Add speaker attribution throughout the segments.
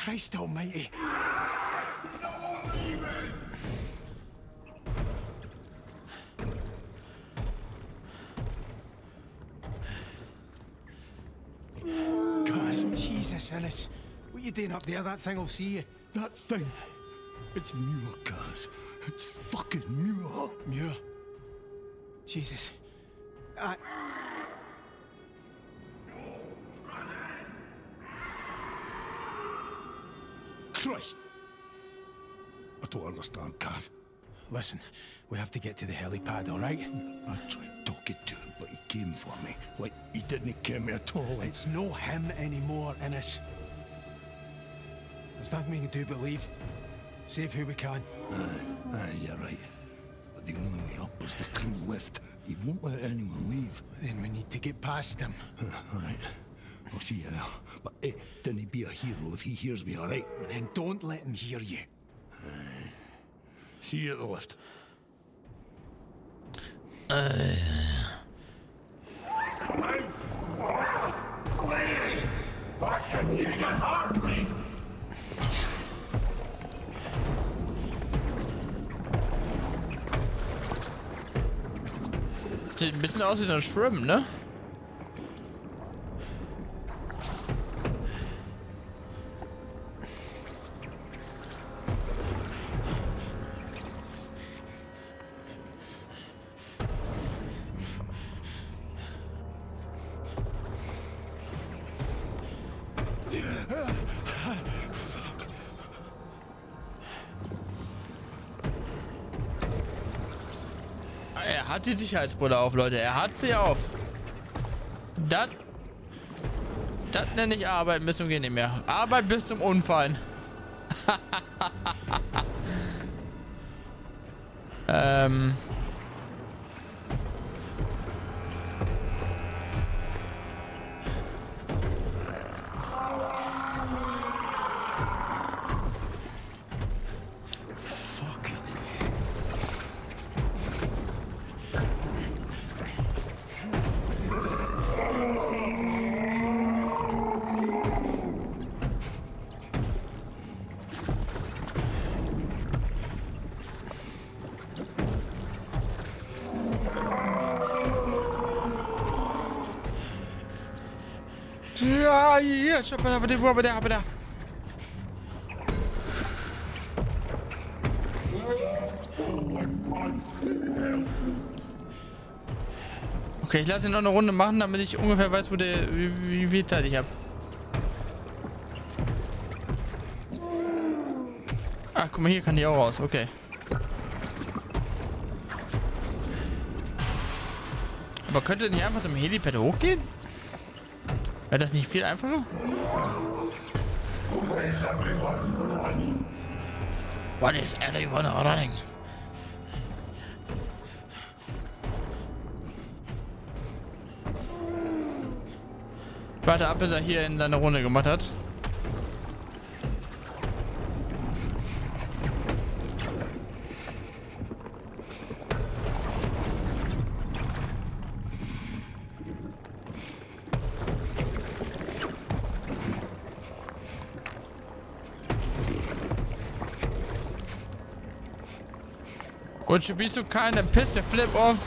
Speaker 1: Christ almighty. Cuz, Jesus, Innes. What you doing up there? That thing will see you.
Speaker 2: That thing. It's Muir, Cuz. It's fucking Muir.
Speaker 1: Muir. Jesus.
Speaker 2: Christ. I don't understand, Cuz.
Speaker 1: Listen, we have to get to the helipad, all right?
Speaker 2: I tried talking to him, but he came for me. Like, he didn't care me at all.
Speaker 1: It's no him anymore, Innes. There's nothing we can do but leave. Save who we can.
Speaker 2: Aye, you're right. But the only way up is the crew lift. He won't let anyone leave.
Speaker 1: Then we need to get past him.
Speaker 2: Right. I'll see you there. But didn't be a hero if he hears me, all right?
Speaker 1: And then don't let him hear you.
Speaker 2: See you at the lift.
Speaker 3: Please! I can use a heartbeat!
Speaker 4: Sieht ein bisschen aus wie so ein Shrimp, ne? Er hat die Sicherheitsbrille auf, Leute. Er hat sie auf. Das nenne ich Arbeit bis zum Gehen nicht mehr. Arbeit bis zum Unfallen. Ja, hier, schau mal da. Okay, ich lasse ihn noch eine Runde machen, damit ich ungefähr weiß, wo der, wie viel Zeit ich habe. Ach, guck mal, hier kann die auch raus. Okay. Aber könnte nicht einfach zum Helipad hochgehen? Wäre das nicht viel einfacher? What is everyone running? Warte ab, bis er hier in seine Runde gemacht hat. Would you be so kind and piss the flip off?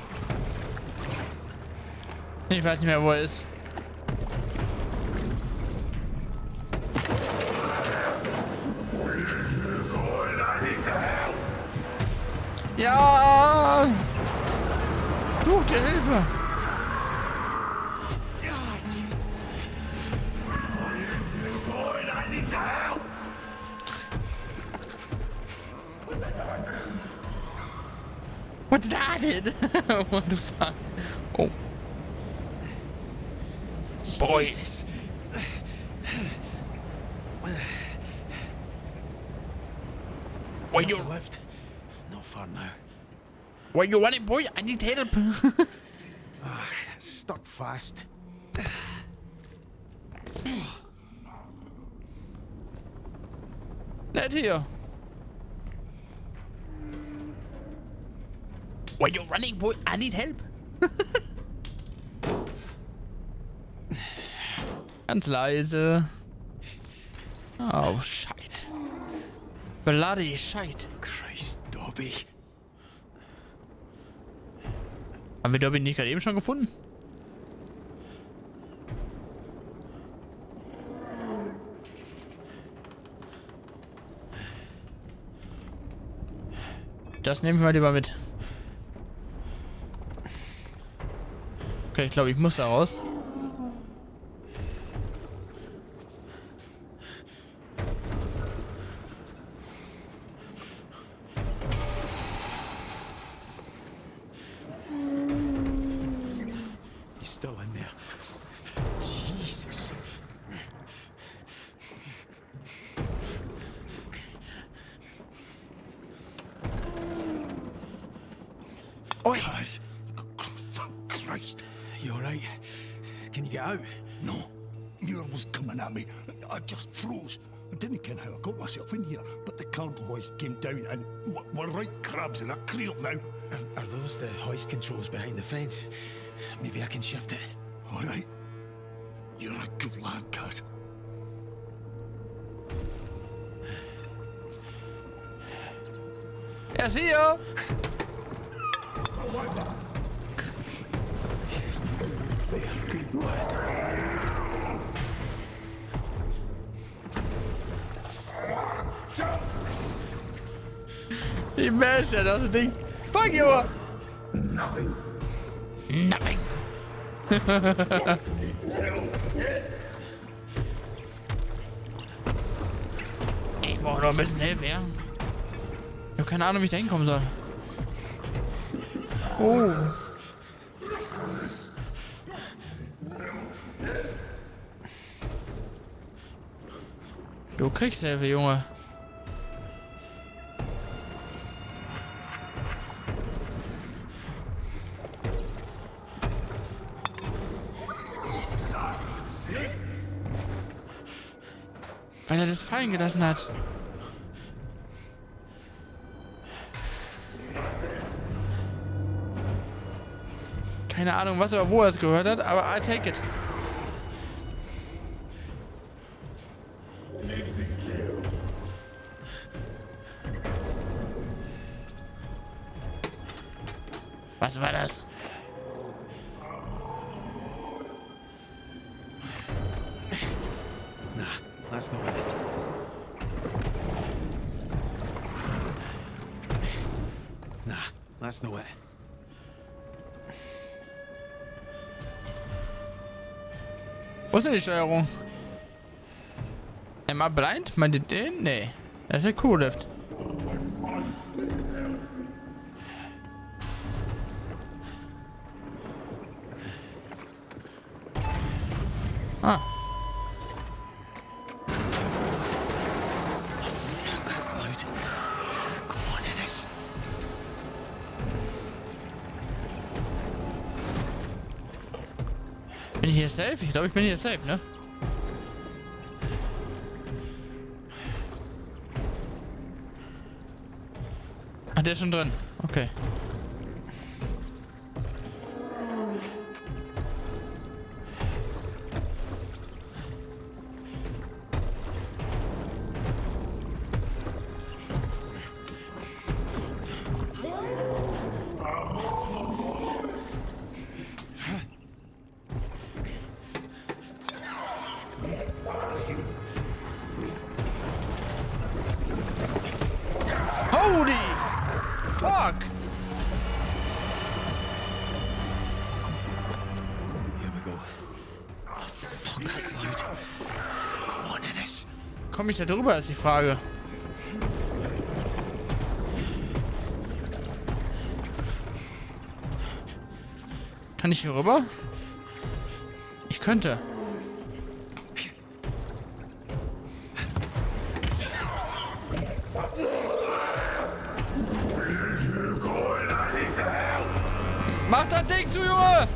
Speaker 4: Ich weiß nicht mehr, wo er ist. Ja! Such dir Hilfe! What did I did? What the fuck? Oh. Boy.
Speaker 1: Jesus.
Speaker 4: Where you
Speaker 1: lift? Not far now.
Speaker 4: Where you running, boy? I need help.
Speaker 1: It's stuck fast.
Speaker 4: Nett hier. Where you running, boy? I need help. Ganz leise. Oh, Scheit. Bloody Scheit.
Speaker 1: Christ, Dobby.
Speaker 4: Haben wir Dobby nicht gerade eben schon gefunden? Das nehme ich mal lieber mit. Okay, ich glaube, ich muss da raus.
Speaker 1: He's still in there. Jesus.
Speaker 4: Oi!
Speaker 2: Guys, thank Christ.
Speaker 1: You alright? Can you get out?
Speaker 2: No, Muir was coming at me. I just froze. I didn't ken how I got myself in here, but the cargo hoist came down and we're right crabs in a creel now.
Speaker 1: Are those the hoist controls behind the fence? Maybe I can shift it.
Speaker 2: All right. You're a good lad, Cass.
Speaker 4: Ja, see ya!
Speaker 1: There, good lad.
Speaker 4: Die Messer, das Ding. Fuck you!
Speaker 3: Nothing.
Speaker 4: Nothing. Ich brauche noch ein bisschen Hilfe, ja? Ich habe keine Ahnung, wie ich da hinkommen soll. Oh. Du kriegst Hilfe, Junge. Weil er das fallen gelassen hat. Keine Ahnung, was oder wo er es gehört hat, aber I take it. Was war das?
Speaker 1: Nah, that's not it. Nah, that's not it.
Speaker 4: Wo ist denn die Steuerung? Am I blind? Meint ihr den? Nee. Das ist der Crewlift. Ah.
Speaker 1: Fuck, that's loud. Come on, Ennis.
Speaker 4: Bin ich hier safe? Ich glaube, ich bin hier safe, ne? Ah, der ist schon drin. Okay. Holy fuck!
Speaker 1: Here we go. Oh, fuck, that's loud. Come on, Ennis.
Speaker 4: Komme ich da drüber, ist die Frage. Kann ich hier rüber? Ich könnte. Mach das Ding zu, Junge!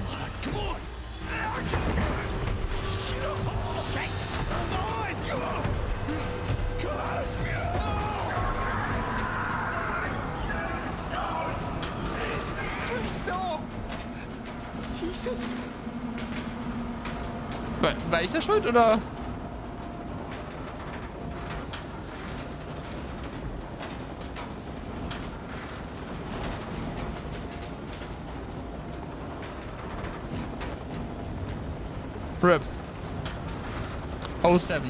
Speaker 1: Jesus.
Speaker 4: War ich da schuld, oder? RIP. 07.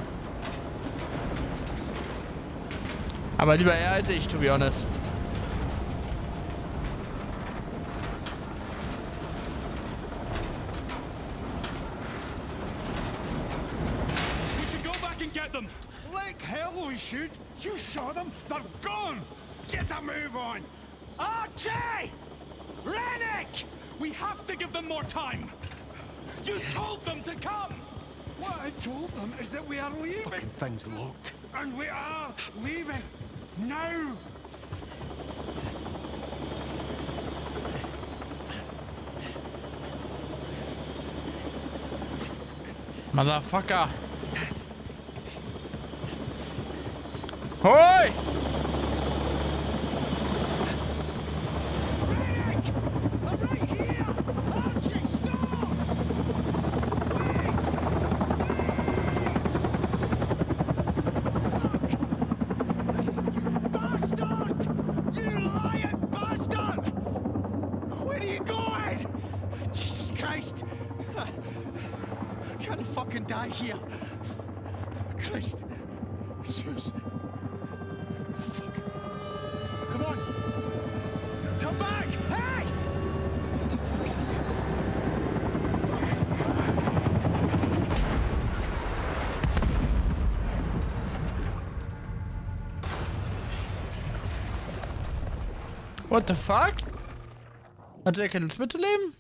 Speaker 4: Aber lieber er als ich, to be honest.
Speaker 5: We should go back and get them.
Speaker 2: Like hell we should. You saw them. They're gone. Get a move on.
Speaker 5: Archie! Rennick! We have to give them more time. You told them to come.
Speaker 2: What I told them is that we are leaving.
Speaker 1: Fucking thing's locked.
Speaker 2: And we are leaving. Now.
Speaker 4: Motherfucker. Hoi!
Speaker 2: I'm right here. Archie, stop. Wait. Bastard! You lying bastard! Where are you going? Jesus Christ! I can't fucking die here. Christ. Zeus. Fuck. Come on. Come back! Hey! What the fuck's it?
Speaker 4: What the fuck? Hat er keine Lust mitzuleben?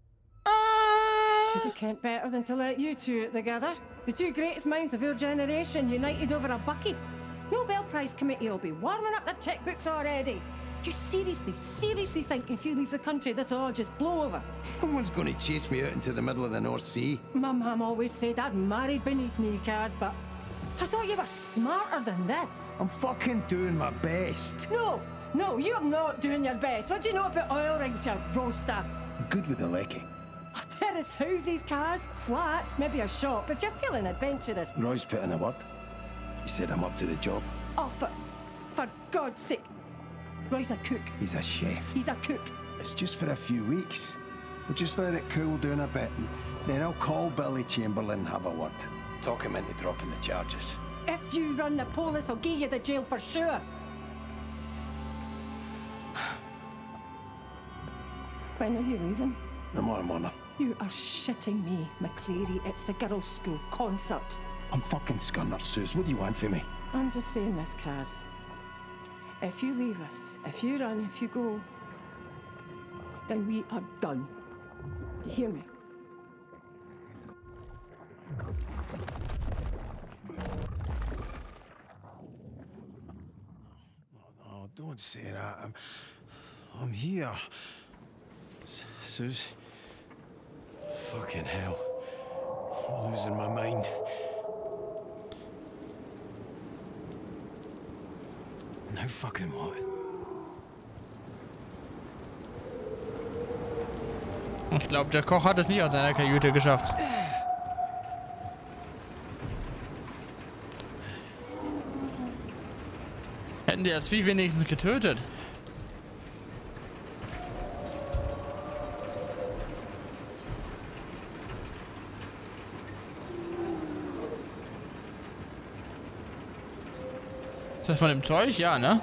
Speaker 6: You can't better than to let you two together. The two greatest minds of your generation united over a bucket. Nobel Prize committee will be warming up their checkbooks already. You seriously think if you leave the country, this will all just blow over?
Speaker 7: No one's going to chase me out into the middle of the North Sea.
Speaker 6: My mum always said I'd married beneath me, Kaz, but I thought you were smarter than this.
Speaker 7: I'm fucking doing my best.
Speaker 6: No, you're not doing your best. What do you know about oil rigs, you roaster?
Speaker 7: I'm good with the lecky.
Speaker 6: Terrace houses, Kaz, flats, maybe a shop, if you're feeling adventurous.
Speaker 7: Roy's put in a word. He said I'm up to the job.
Speaker 6: Oh, for God's sake. Roy's a cook.
Speaker 7: He's a chef.
Speaker 6: He's a cook.
Speaker 7: It's just for a few weeks. We'll just let it cool down a bit, and then I'll call Billy Chamberlain and have a word. Talk him into dropping the charges.
Speaker 6: If you run the police, I'll give you the jail for sure. When are you leaving?
Speaker 7: Tomorrow morning.
Speaker 6: You are shitting me, McCleary. It's the girls' school concert.
Speaker 7: I'm fucking scunner, Suze. What do you want from me?
Speaker 6: I'm just saying this, Kaz. If you leave us, if you run, if you go, then we are done. Do you hear me?
Speaker 1: Oh, don't say that. I'm here. Suze. Fucking hell. I'm losing my mind. Now fucking what?
Speaker 4: Ich glaube, der Koch hat es nicht aus seiner Kajüte geschafft. Hätten die das Vieh wenigstens getötet. Ist das von dem Zeug? Ja, ne?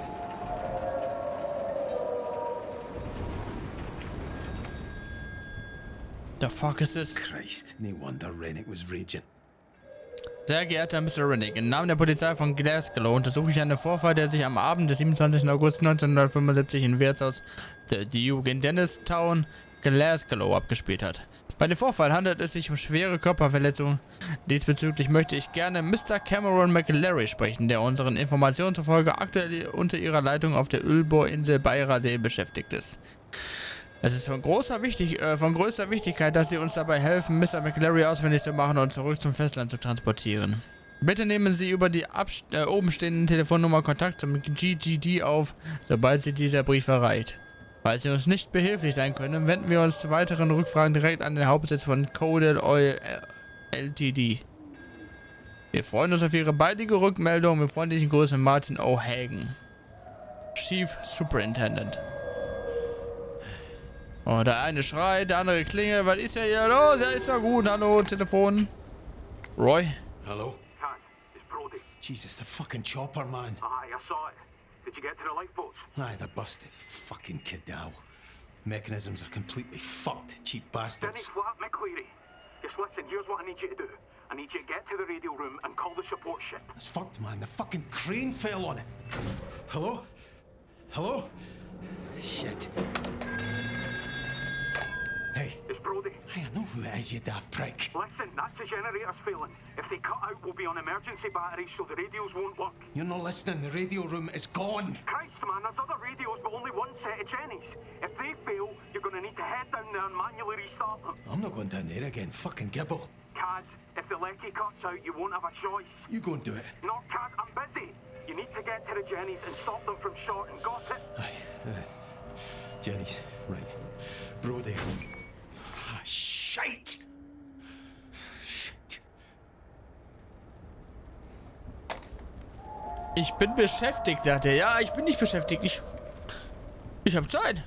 Speaker 4: The fuck is this?
Speaker 1: Christ, no wonder Rennick was raging.
Speaker 4: Sehr geehrter Mr. Rennick, im Namen der Polizei von Glasgow untersuche ich einen Vorfall, der sich am Abend des 27. August 1975 in Wirtshaus The Duke in Dennistown, Glasgow abgespielt hat. Bei dem Vorfall handelt es sich um schwere Körperverletzungen. Diesbezüglich möchte ich gerne Mr. Cameron McCleary sprechen, der unseren Informationen zufolge aktuell unter ihrer Leitung auf der Ölbohrinsel Beiradale beschäftigt ist. Es ist von größter Wichtigkeit, dass Sie uns dabei helfen, Mr. McCleary ausfindig zu machen und zurück zum Festland zu transportieren. Bitte nehmen Sie über die oben stehenden Telefonnummer Kontakt zum GGD auf, sobald Sie dieser Brief erreicht. Falls Sie uns nicht behilflich sein können, wenden wir uns zu weiteren Rückfragen direkt an den Hauptsitz von Coded Oil Ltd. Wir freuen uns auf Ihre baldige Rückmeldung. Mit freundlichen Grüßen, Martin O'Hagan, Chief Superintendent. Oh, der eine schreit, der andere klingelt. Was ist ja hier los? Ja, ist ja gut. Hallo, Telefon. Roy?
Speaker 2: Hello?
Speaker 3: Kaz, it's Brody.
Speaker 2: Jesus, the fucking chopper, man.
Speaker 3: Aye, I saw it. Did you get to the lifeboats?
Speaker 2: Aye, they're busted. Fucking Cadal. Mechanisms are completely fucked, cheap
Speaker 3: Denny
Speaker 2: bastards.
Speaker 3: flat, McCleary. Just listen, here's what I need you to do. I need you to get to the radio room and call the support ship.
Speaker 2: It's fucked, man. The fucking crane fell on it. Hello? Hello? Shit. Hey.
Speaker 3: It's Brody.
Speaker 2: Hey, I know who it is, you daft prick.
Speaker 3: Listen, that's the generator's failing. If they cut out, we'll be on emergency batteries so the radios won't work.
Speaker 2: You're not listening. The radio room is gone.
Speaker 3: Christ, man, there's other radios, but only one set of Jennies. If they fail, you're going to need to head down there and manually restart them.
Speaker 2: I'm not going down there again. Fucking Gibble.
Speaker 3: Kaz, if the lecky cuts out, you won't have a choice.
Speaker 2: You go and do it.
Speaker 3: No, Kaz, I'm busy. You need to get to the Jennies and stop them from shorting. Got it?
Speaker 2: Aye. Jenny's. Right. Brody. Ah, shite! Shit.
Speaker 4: Ich bin beschäftigt, sagt er. Ja, ich bin nicht beschäftigt. Ich hab Zeit.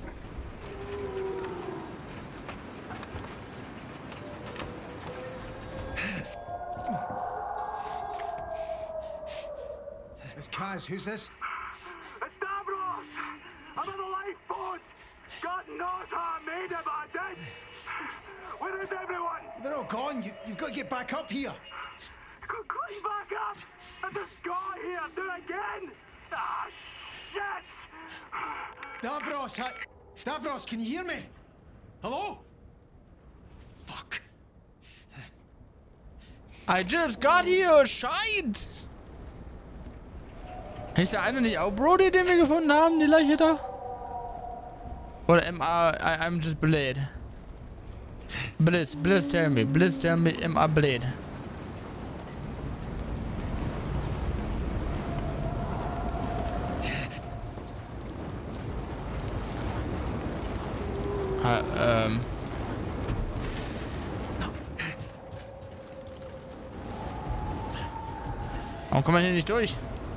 Speaker 2: It's Kaz. Who's this?
Speaker 3: It's Davros! I'm in the lifeboats! God knows how I made it, but I did! Where is everyone?
Speaker 2: They're all gone. You've got to get back up here.
Speaker 3: Climb back up! I just got here! Do it again! Ah, shit!
Speaker 2: Davros, Davros, can you hear me? Hello? Fuck.
Speaker 4: I just got here, shite! Ist der eine nicht auch Brody, den wir gefunden haben, die Leiche da? Oder I'm just Blade. Blitz tell me, MR Blade. Warum kommt man hier nicht durch?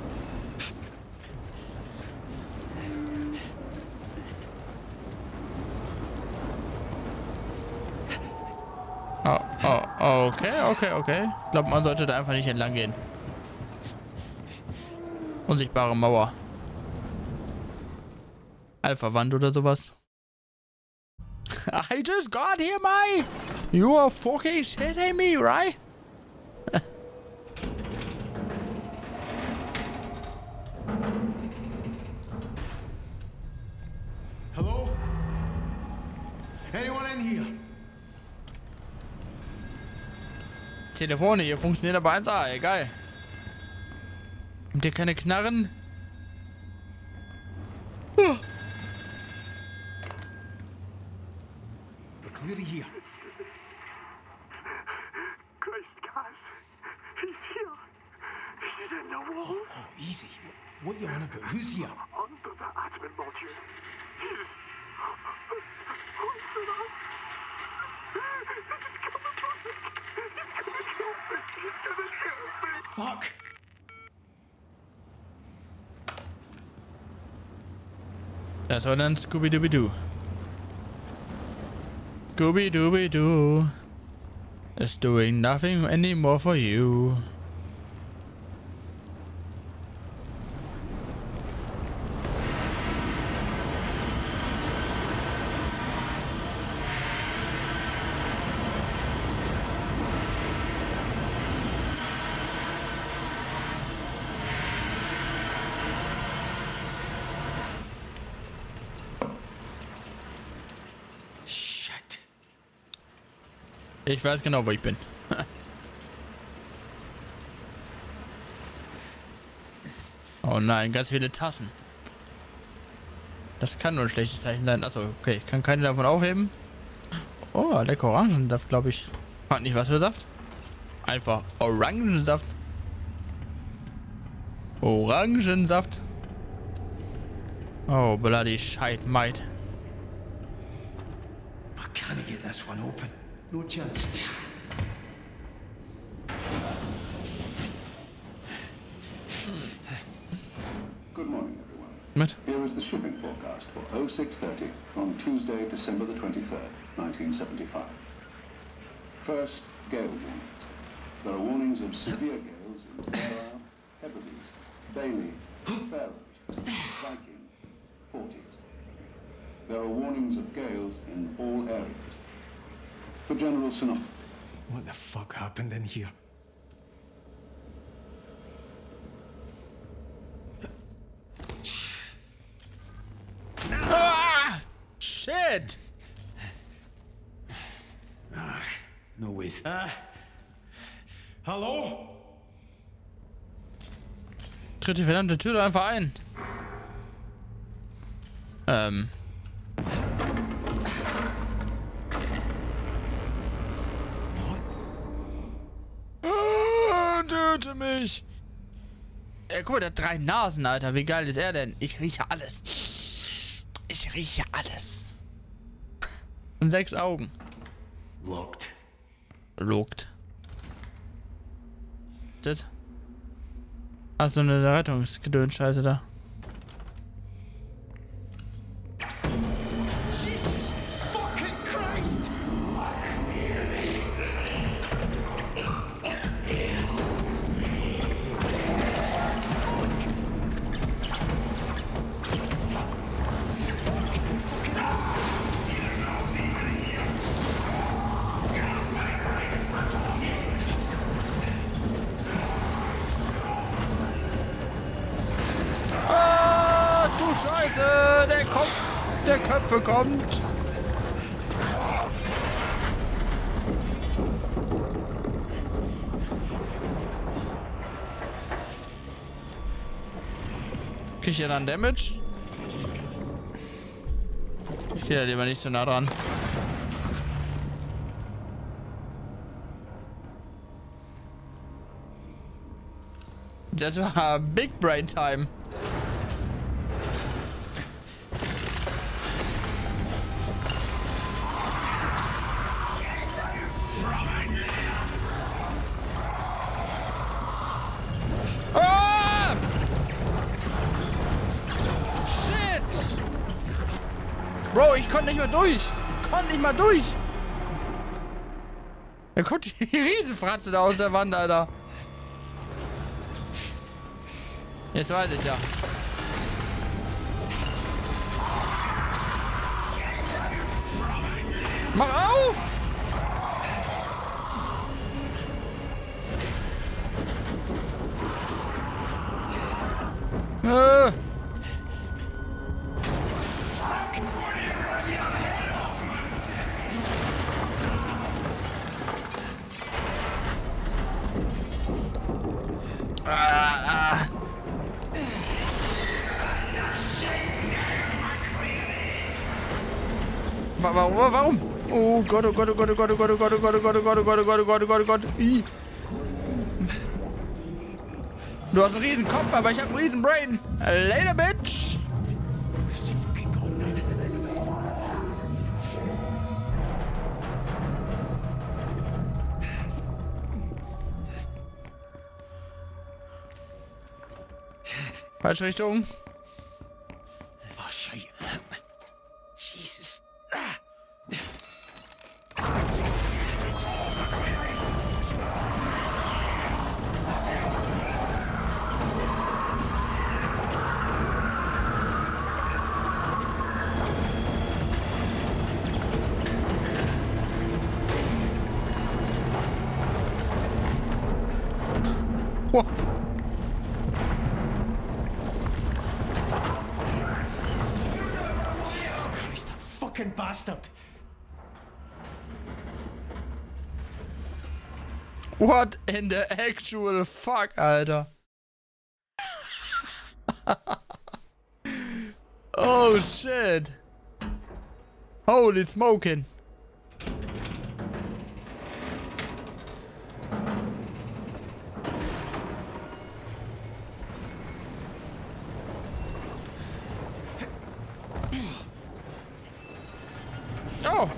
Speaker 4: Okay. Ich glaube, man sollte da einfach nicht entlang gehen. Unsichtbare Mauer. Alpha-Wand oder sowas. I just got here, Mai! You are fucking shitting me, right?
Speaker 2: Hello? Anyone in here?
Speaker 4: Telefone hier funktioniert aber 1A, ey, geil. Habt ihr keine Knarren?
Speaker 2: McCleary here.
Speaker 3: Christ, Kaz! He's here! He's in the wall!
Speaker 2: Oh, easy. What are you on about? Who's here?
Speaker 3: Under the admin module. He's... What's with us? He's coming back! He's gonna kill me!
Speaker 2: Fuck.
Speaker 4: Das war dann Scooby-Dooby-Doo. Scooby-Dooby-Doo is doing nothing anymore for you. Ich weiß genau, wo ich bin. Oh nein, ganz viele Tassen. Das kann nur ein schlechtes Zeichen sein. Achso, okay, ich kann keine davon aufheben. Oh, lecker Orangensaft, glaube ich. Hat nicht was für Saft? Einfach Orangensaft. Orangensaft. Oh, bloody shite, mate.
Speaker 2: I can't get this one open. No chance.
Speaker 8: Good morning, everyone.
Speaker 4: Mit?
Speaker 8: Here is the shipping forecast for 0630 on Tuesday, December the 23rd, 1975. First, gale warnings. There are warnings of severe gales in Faroe, Hebrides, Bailey, Faroes, Viking, Forties. There are warnings of gales in all areas. For general synopsis.
Speaker 1: What the fuck happened in here?
Speaker 4: Ah! Shit!
Speaker 1: No way.
Speaker 2: Hallo?
Speaker 4: Tritt die verdammte Tür doch einfach ein. Töte mich! Guck mal, der hat 3 Nasen, Alter. Wie geil ist er denn? Ich rieche alles. Ich rieche alles. Und 6 Augen.
Speaker 1: Locked.
Speaker 4: Logt. Das? Achso, eine Rettungsgedöns-Scheiße da.
Speaker 1: Jesus fucking Christ!
Speaker 4: Scheiße, der Köpfe kommt. Krieg ich ja dann Damage? Ich gehe ja lieber nicht so nah dran. Das war Big Brain Time. Bro, ich konnte nicht mehr durch. Da kommt die Riesenfratze da aus der Wand, Alter. Jetzt weiß ich's ja. Mach auf! Warum? Oh Gott, oh Gott, oh Gott, oh Gott, oh Gott, oh Gott, oh Gott, oh Gott, oh Gott, oh Gott, oh Gott, oh Gott, oh Gott, oh Gott. Du hast einen riesen Kopf, aber ich hab einen riesen Brain. Later, bitch. Falsche Richtung.
Speaker 1: Oh, shit. Jesus.
Speaker 4: Whoa.
Speaker 1: Jesus Christ, that fucking bastard.
Speaker 4: What in the actual fuck, Alter? Oh shit. Holy smoking. Oh.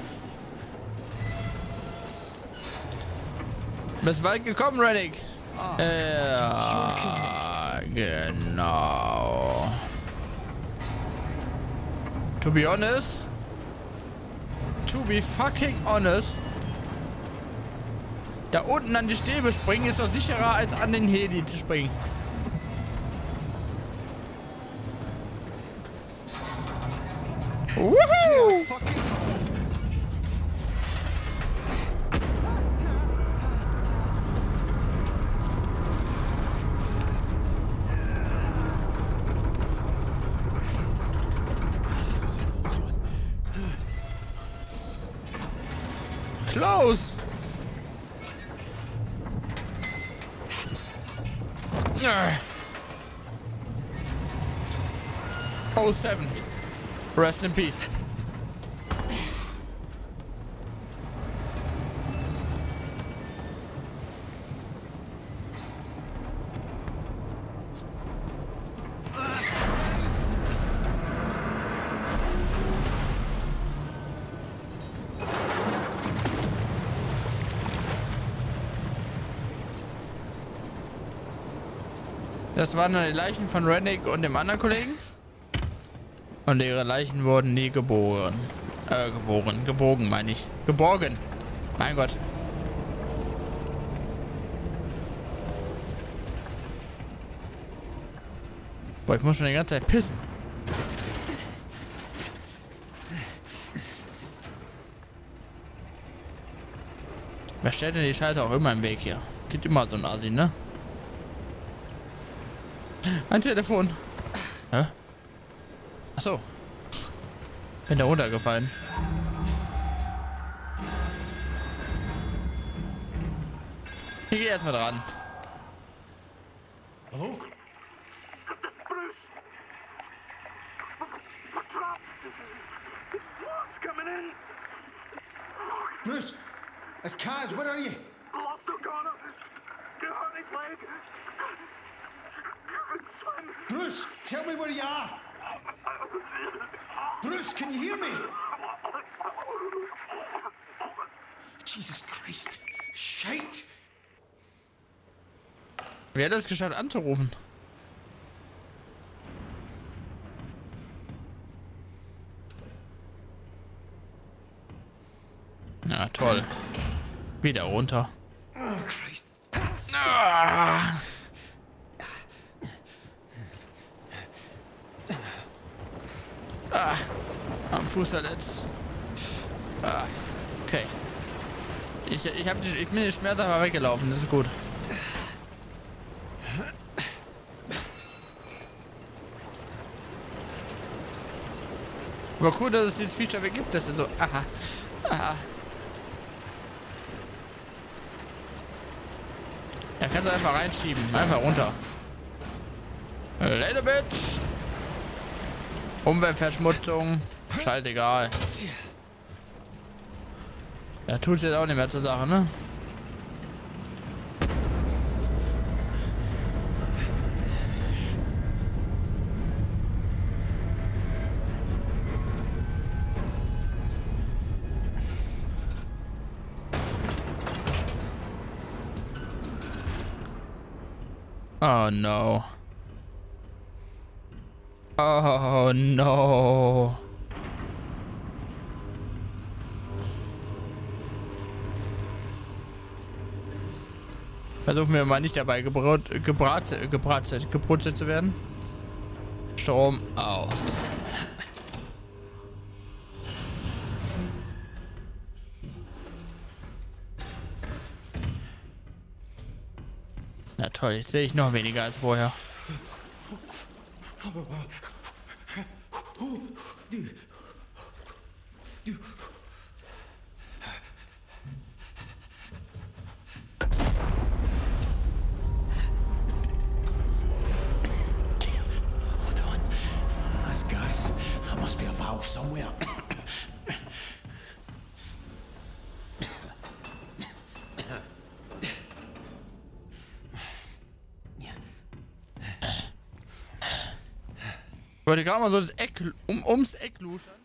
Speaker 4: Bist weit gekommen, Reddick. Ja, genau. To be fucking honest, Da unten an die Stäbe springen ist doch sicherer, als an den Heli zu springen. Woohoo! Close! 07. Rest in peace. Das waren dann die Leichen von Rennick und dem anderen Kollegen. Und ihre Leichen wurden nie geboren. Gebogen meine ich. Geborgen. Mein Gott. Boah, ich muss schon die ganze Zeit pissen. Wer stellt denn die Schalter auch immer im Weg hier? Gibt immer so ein Asi, ne? Ein Telefon. Hä? Achso. Bin da runtergefallen. Ich geh erstmal dran.
Speaker 2: Hello?
Speaker 3: Bruce! We're trapped! What's coming in?
Speaker 7: Bruce! It's Kaz, where are you?
Speaker 3: Lost O'Connor! Get hurt his leg! Swim!
Speaker 7: Bruce, tell me where you are! Bruce, can you hear me? Jesus Christ. Shite!
Speaker 4: Wer hat es geschafft anzurufen? Na toll. Wieder runter.
Speaker 7: Oh, Christ.
Speaker 4: Ah. Am Fuß verletzt. Ah. Okay. Ich bin den Schmerz aber weggelaufen, das ist gut. Aber cool, dass es dieses Feature gibt, dass er so, aha, aha. Er kann es einfach reinschieben, einfach runter. Later, Bitch. Umweltverschmutzung, scheißegal. Da tut es jetzt auch nicht mehr zur Sache, ne? Oh no. Oh no. Versuchen wir mal nicht dabei gebrutzelt zu werden. Strom aus. Na toll, jetzt sehe ich noch weniger als vorher.
Speaker 1: Hold on. That's gas. There must be a valve somewhere.
Speaker 4: Ich wollte gerade mal so das Eck ums Eck luschern.